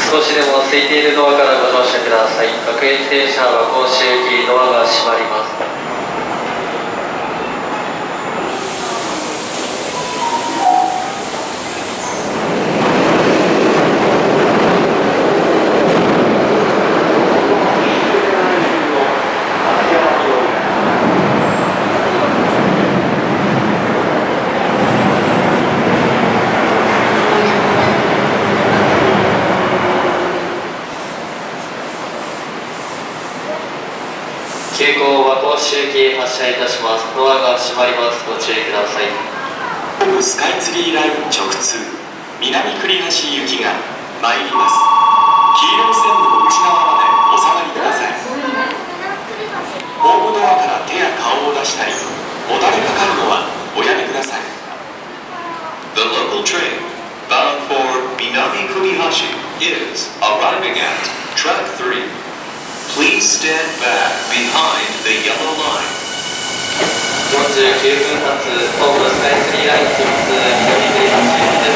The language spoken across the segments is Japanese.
少しでも空いているドアからご乗車ください。各駅停車は甲州駅ドアが閉まります。急行は甲州駅へ発車いたします。ドアが閉まります。ご注意ください。 スカイツリーライン直通南栗橋行きが参ります。黄色い線の内側までお下がりください。ホームドアから手や顔を出したりもたれかかるのはおやめください。 The local train bound for Minami Kunihashi is arriving at track 3. Please stand back behind the yellow line. 49分発ホームスカイツリーライン直通南栗橋行きです。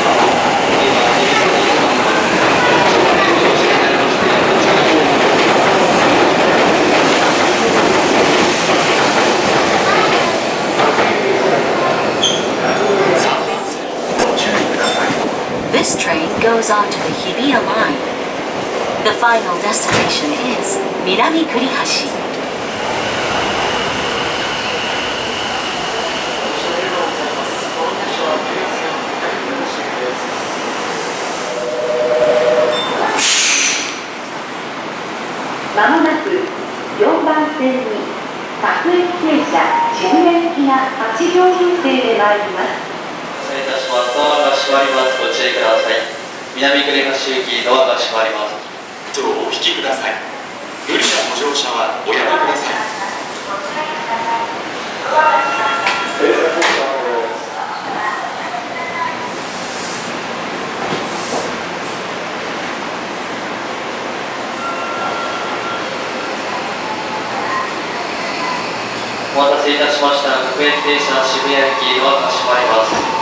This train goes on to the Hibiya line. The final destination is Minami Kurihashi. まもなく4番線に各駅停車渋谷行きが8両編成で参ります。 失礼いたします。ドアが閉まります。ご注意ください。南栗橋行きドアが閉まります。 お引きください。無理なご乗車はおやめください。 お待たせいたしました。各駅停車渋谷駅ドアが閉まります。